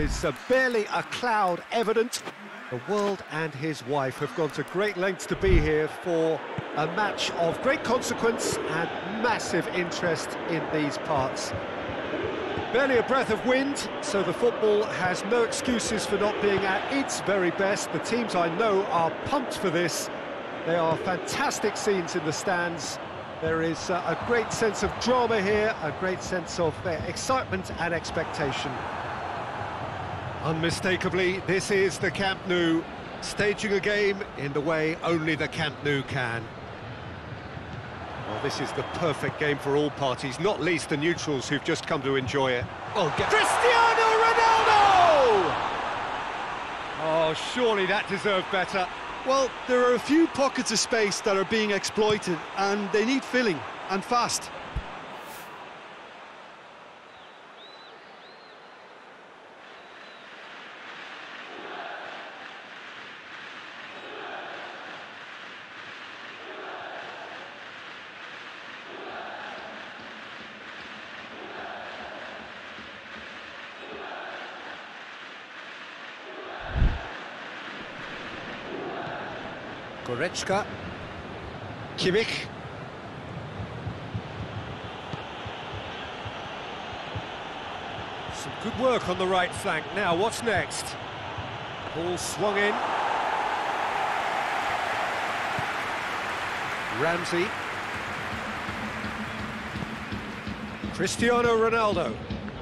is barely a cloud evident. The world and his wife have gone to great lengths to be here for a match of great consequence and massive interest in these parts. Barely a breath of wind, so the football has no excuses for not being at its very best. The teams I know are pumped for this. There are fantastic scenes in the stands. There is a great sense of drama here, a great sense of excitement and expectation. Unmistakably, this is the Camp Nou, staging a game in the way only the Camp Nou can. Well, this is the perfect game for all parties, not least the neutrals who've just come to enjoy it. Cristiano Ronaldo! Oh, surely that deserved better. Well, there are a few pockets of space that are being exploited, and they need filling, and fast. Goretzka, Kimmich. Some good work on the right flank. Now, what's next? Ball swung in. Ramsey. Cristiano Ronaldo.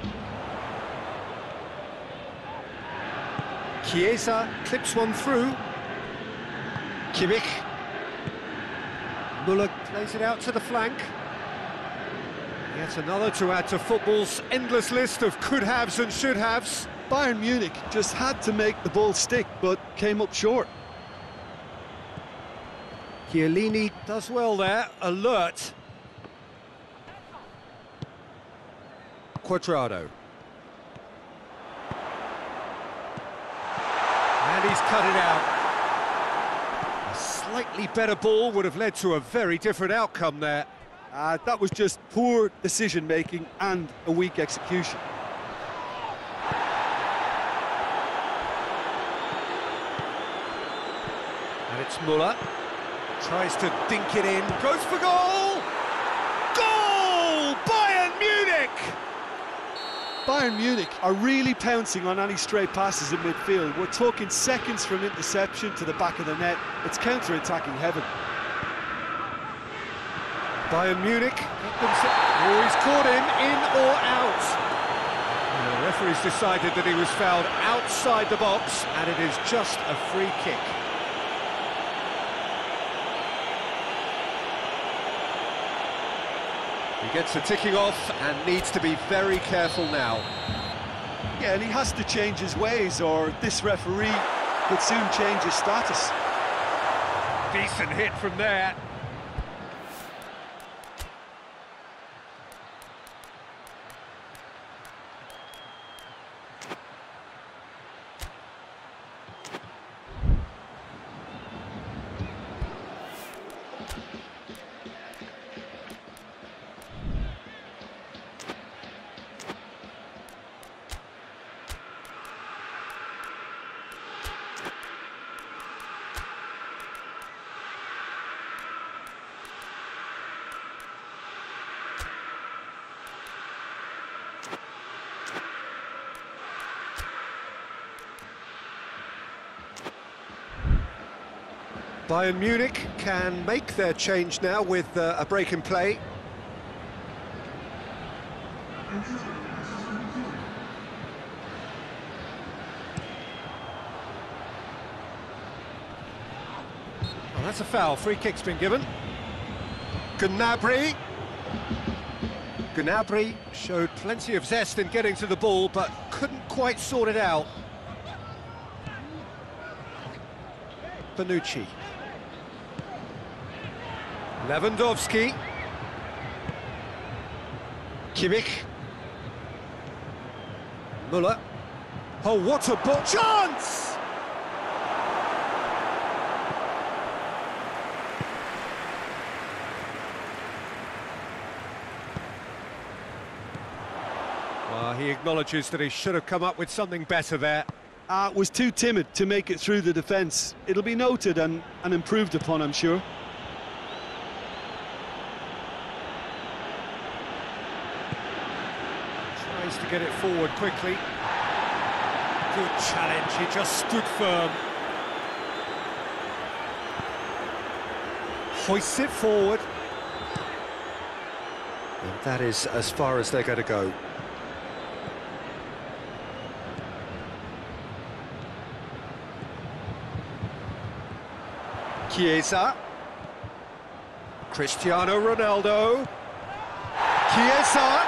Chiesa clips one through. Kimmich. Müller plays it out to the flank. Yet another to add to football's endless list of could-haves and should-haves. Bayern Munich just had to make the ball stick, but came up short. Chiellini does well there, alert. Cuadrado. And he's cut it out. Slightly better ball would have led to a very different outcome there. That was just poor decision-making and a weak execution. And it's Müller. Tries to dink it in. Goes for goal! Goal! Bayern Munich! Bayern Munich are really pouncing on any stray passes in midfield. We're talking seconds from interception to the back of the net. It's counter-attacking heaven. Bayern Munich. Oh, he's caught him in or out. And the referee's decided that he was fouled outside the box, and it is just a free kick. He gets the ticking off and needs to be very careful now. Yeah, and he has to change his ways, or this referee could soon change his status. Decent hit from there. Bayern Munich can make their change now with a break in play. Well, that's a foul. Free kick's been given. Gnabry. Gnabry showed plenty of zest in getting to the ball, but couldn't quite sort it out. Bonucci. Lewandowski. Kimmich. Müller. Oh, what a ball! Chance! He acknowledges that he should have come up with something better there. Was too timid to make it through the defence. It'll be noted and improved upon, I'm sure. Tries to get it forward quickly. Good challenge, he just stood firm. Hoists it forward. And that is as far as they're going to go. Chiesa. Cristiano Ronaldo. Chiesa.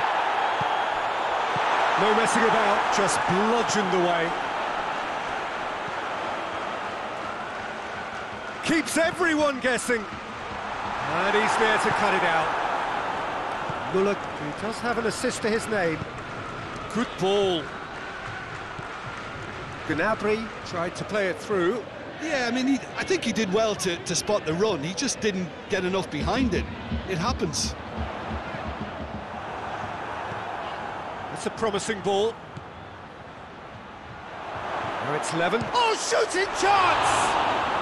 No messing about, just bludgeoned away. Keeps everyone guessing. And he's there to cut it out. Muller, who does have an assist to his name. Good ball. Gnabry tried to play it through. Yeah, I mean, I think he did well to spot the run. He just didn't get enough behind it. It happens. That's a promising ball. Now it's Levin. Oh, shooting chance!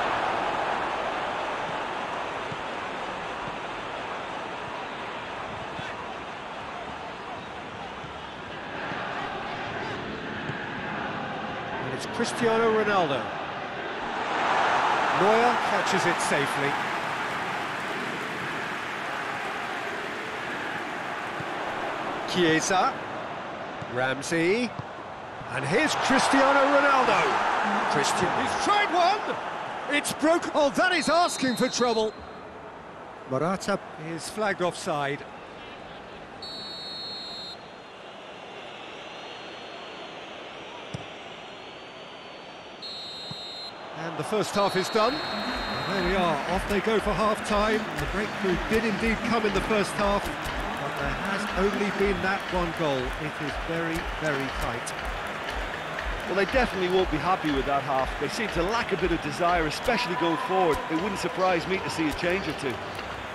And it's Cristiano Ronaldo. Neuer catches it safely. Chiesa. Ramsey. And here's Cristiano Ronaldo. He's tried one! It's broken. Oh, that is asking for trouble. Morata is flagged offside. And the first half is done. And there we are, off they go for half-time. The breakthrough did indeed come in the first half, but there has only been that one goal. It is very, very tight. Well, they definitely won't be happy with that half. They seem to lack a bit of desire, especially going forward. It wouldn't surprise me to see a change or two.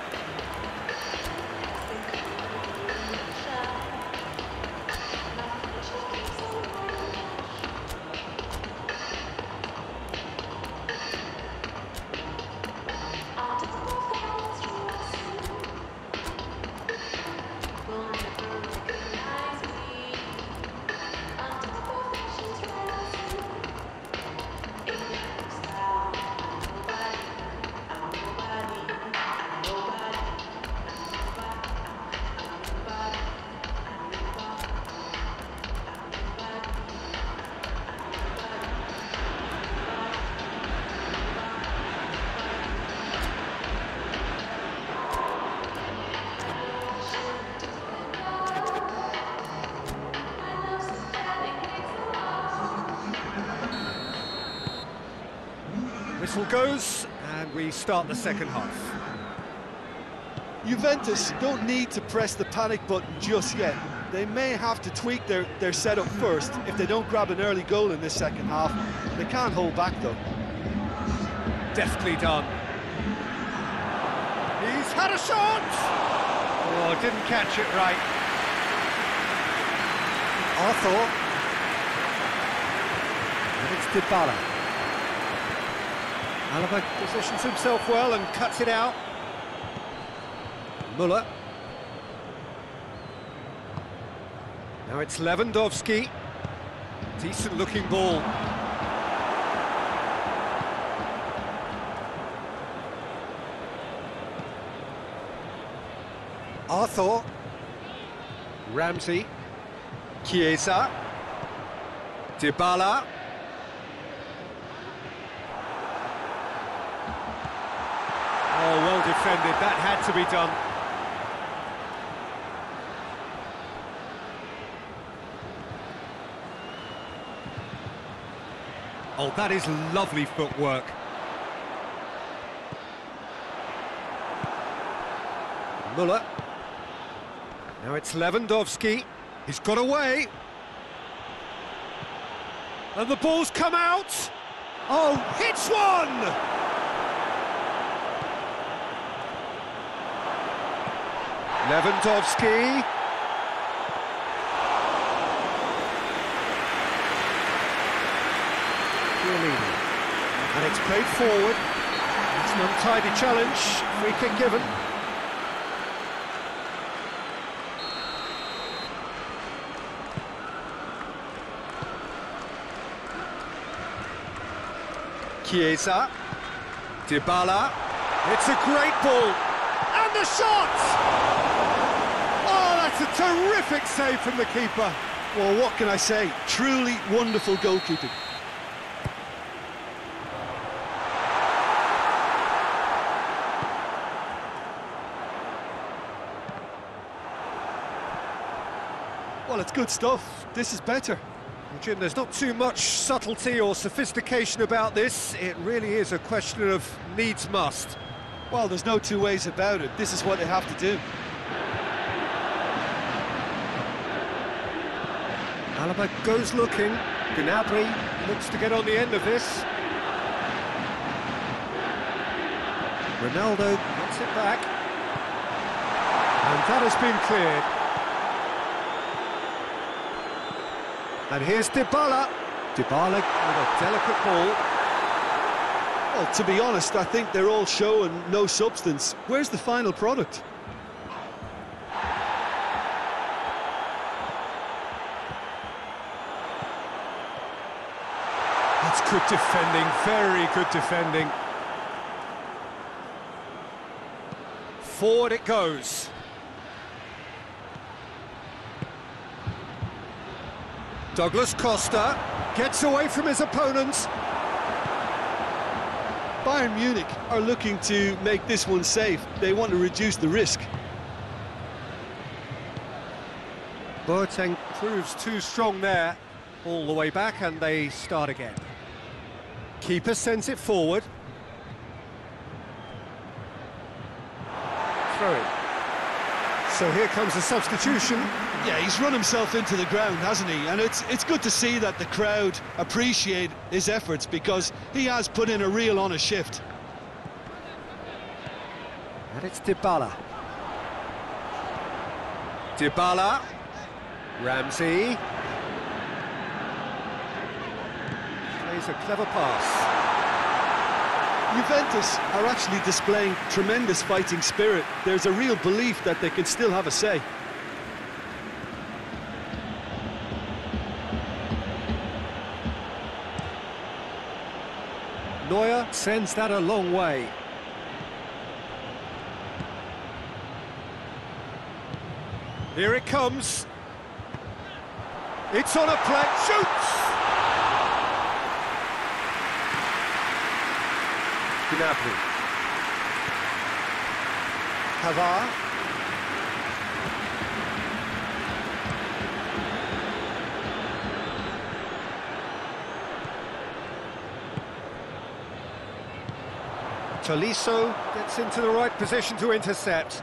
Whistle goes, and we start the second half. Juventus don't need to press the panic button just yet. They may have to tweak their setup first if they don't grab an early goal in this second half. They can't hold back, though. Deftly done. He's had a shot! Oh, didn't catch it right. Arthur. And it's Dybala. Alaba positions himself well and cuts it out. Muller. Now it's Lewandowski. Decent looking ball. Arthur. Ramsey. Chiesa. Dybala. Oh, well defended, that had to be done. Oh, that is lovely footwork. Muller. Now it's Lewandowski. He's got away. And the ball's come out. Oh, hits one! Lewandowski. Chiellini. And it's played forward. It's an untidy challenge. Free kick given. Chiesa. Dybala. It's a great ball. And the shot! Oh, that's a terrific save from the keeper. Well, what can I say? Truly wonderful goalkeeping. Well, it's good stuff. This is better. Well, Jim, there's not too much subtlety or sophistication about this. It really is a question of needs must. Well, there's no two ways about it. This is what they have to do. Alaba goes looking. Gnabry looks to get on the end of this. Ronaldo gets it back. And that has been cleared. And here's Dybala. Dybala with a delicate ball. Well, to be honest, I think they're all show and no substance. Where's the final product? That's good defending, very good defending. Forward it goes. Douglas Costa gets away from his opponents. Bayern Munich are looking to make this one safe. They want to reduce the risk. Boateng proves too strong there. All the way back and they start again. Keeper sends it forward. Throw it. So here comes the substitution. Yeah, he's run himself into the ground, hasn't he? And it's good to see that the crowd appreciate his efforts because he has put in a real honest shift. And it's Dybala. Dybala. Ramsey. Plays a clever pass. Juventus are actually displaying tremendous fighting spirit. There's a real belief that they can still have a say. Neuer sends that a long way. Here it comes. It's on a play. Shoots! Gnabry. Pavard. Tolisso gets into the right position to intercept.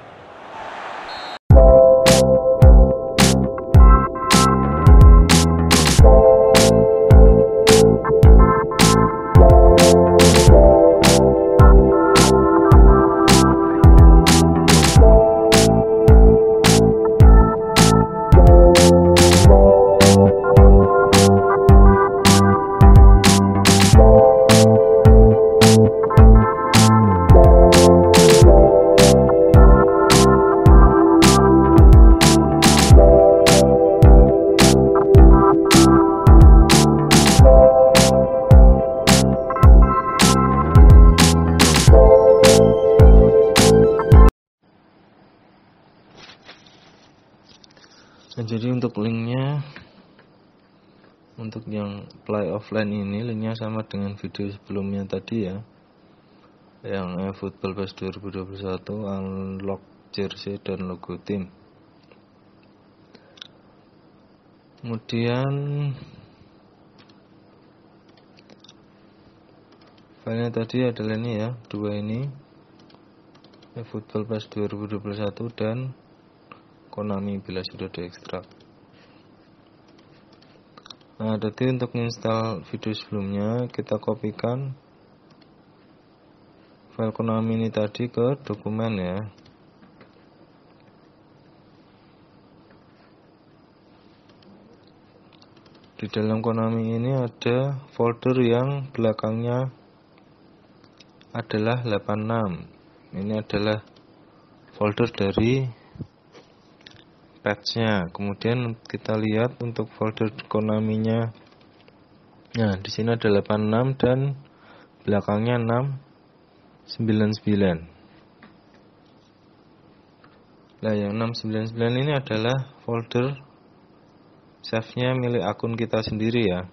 Nah, jadi untuk linknya, untuk yang play offline ini linknya sama dengan video sebelumnya tadi ya, yang eFootball PES 2021 unlock jersey dan logo tim. Kemudian filenya tadi adalah ini ya, dua ini, eFootball PES 2021 dan Konami bila sudah diekstrak. Nah, tadi untuk install video sebelumnya kita kopikan file Konami ini tadi ke dokumen ya. Di di dalam Konami ini ada folder yang belakangnya adalah 86. Ini adalah folder dari patch-nya. Kemudian kita lihat untuk folder Konami-nya. Nah, di sini ada 86 dan belakangnya 699. Nah, yang 699 ini adalah folder save-nya milik akun kita sendiri ya.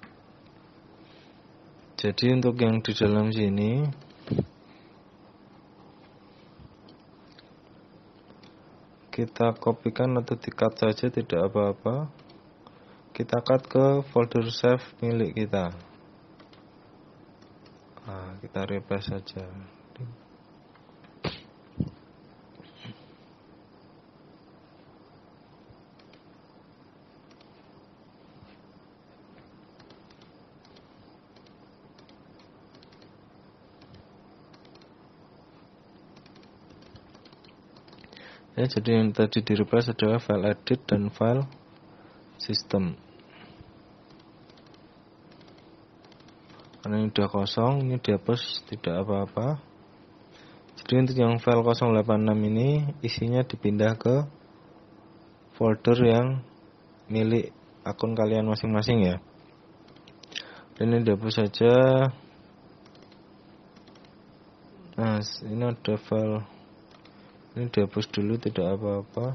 Jadi untuk yang di dalam sini kita kopikan atau di-cut saja, tidak apa-apa. Kita cut ke folder save milik kita. Nah, kita refresh saja. Ya, jadi yang tadi di replace adalah file edit dan file system. Karena ini udah kosong, ini dihapus, tidak apa-apa. Jadi untuk yang file 086 ini isinya dipindah ke folder yang milik akun kalian masing-masing ya. Dan ini dihapus saja. Nah, ini ada file, ini dihapus dulu, tidak apa-apa.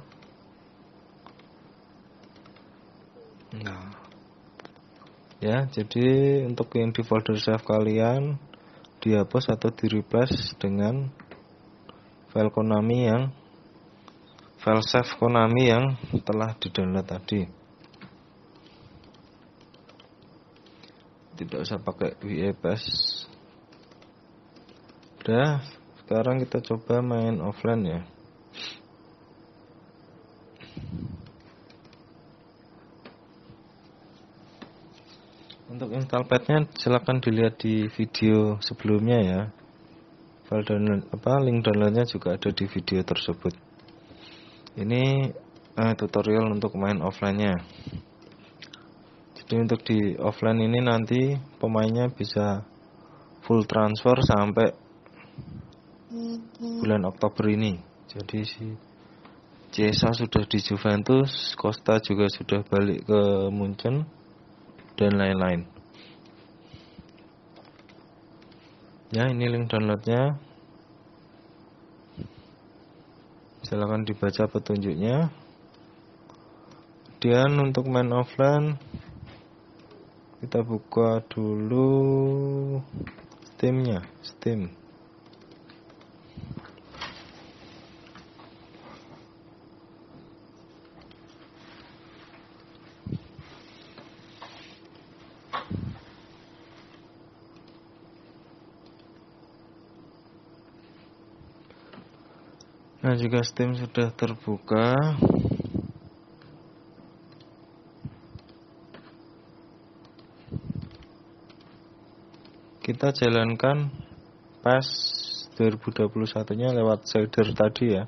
Nah, ya, jadi untuk yang di folder save kalian dihapus atau di replace dengan file Konami yang file save Konami yang telah di-download tadi. Tidak usah pakai WAPS. Udah, sekarang kita coba main offline ya. Untuk install patch-nya silahkan dilihat di video sebelumnya ya. File download link downloadnya juga ada di video tersebut. Ini tutorial untuk main offline-nya. Jadi untuk di offline ini nanti pemainnya bisa full transfer sampai bulan Oktober ini. Jadi si Chiesa sudah di Juventus, Costa juga sudah balik ke Munchen, dan lain-lain. Ya, ini link downloadnya. Silakan dibaca petunjuknya. Kemudian untuk main offline kita buka dulu Steam-nya, Steam. Nah, jika Steam sudah terbuka, kita jalankan PES 2021-nya lewat shader tadi ya,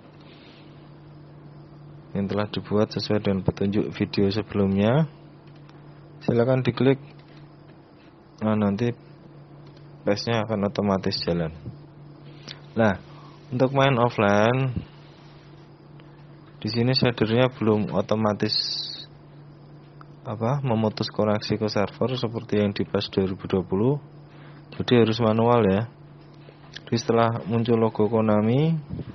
yang telah dibuat sesuai dengan petunjuk video sebelumnya. Silakan diklik. Nah, nanti PES-nya akan otomatis jalan. Nah, untuk main offline, di sini shadernya belum otomatis memutus koneksi ke server seperti yang di PES 2020. Jadi harus manual ya. Jadi setelah muncul logo Konami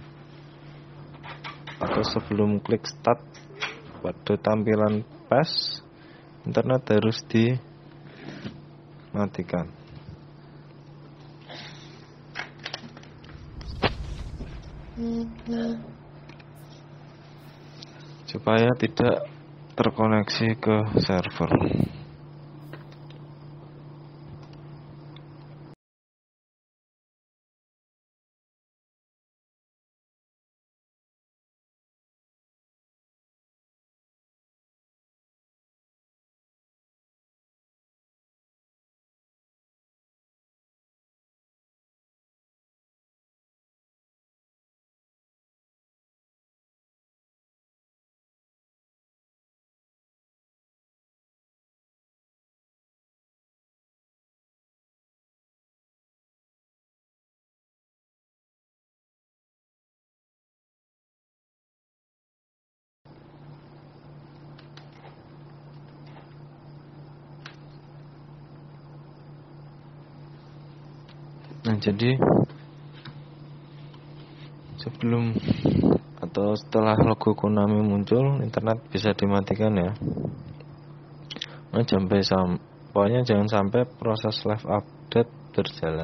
atau sebelum klik start pada tampilan PES, internet harus dimatikan. Supaya tidak terkoneksi ke server. Nah, jadi sebelum atau setelah logo Konami muncul, internet bisa dimatikan ya. Nah, pokoknya jangan sampai proses live update berjalan.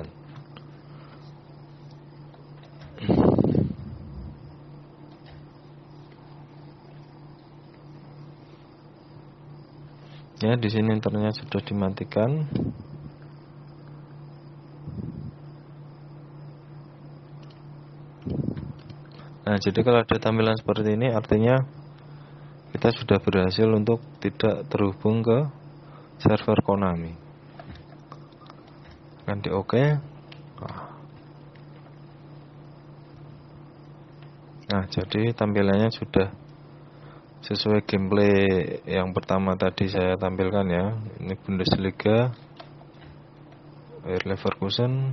Ya, di sini internet sudah dimatikan. Nah, jadi kalau ada tampilan seperti ini artinya kita sudah berhasil untuk tidak terhubung ke server Konami. Nanti oke. Nah, jadi tampilannya sudah sesuai gameplay yang pertama tadi saya tampilkan ya. Ini Bundesliga, Bayer Leverkusen,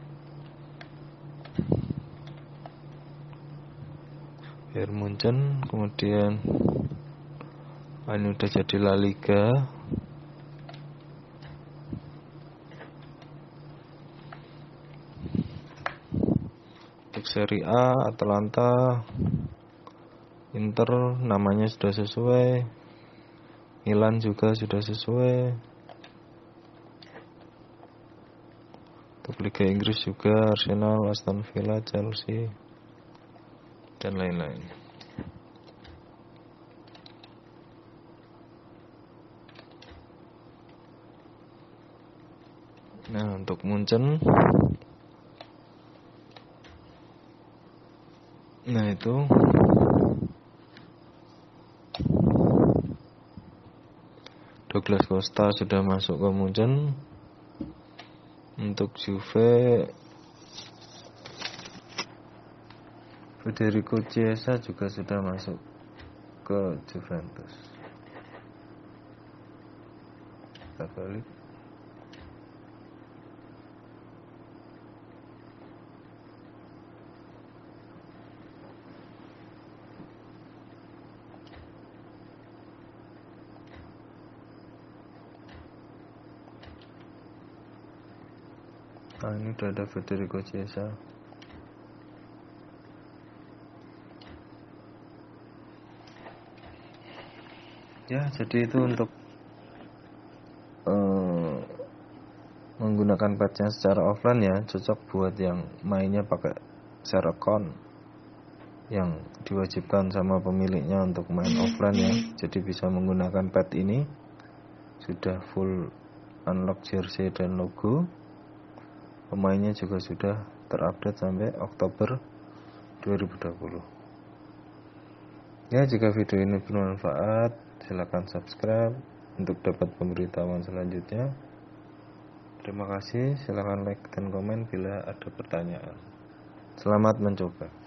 Bayern Munchen, kemudian ini udah jadi La Liga. Untuk Serie A, Atalanta, Inter namanya sudah sesuai, Milan juga sudah sesuai. Untuk Liga Inggris juga Arsenal, Aston Villa, Chelsea, dan lain-lain. Nah, untuk Munchen, nah itu Douglas Costa sudah masuk ke Munchen. Untuk Juve, Federico Chiesa juga sudah masuk ke Juventus. Kita balik. Nah, ini udah ada Federico Chiesa. Ya, jadi itu untuk menggunakan patchnya secara offline ya, cocok buat yang mainnya pakai share account yang diwajibkan sama pemiliknya untuk main offline ya. Jadi bisa menggunakan patch ini, sudah full unlock jersey dan logo. Pemainnya juga sudah terupdate sampai Oktober 2020. Ya, jika video ini bermanfaat, silakan subscribe untuk dapat pemberitahuan selanjutnya. Terima kasih, silakan like dan komen bila ada pertanyaan. Selamat mencoba.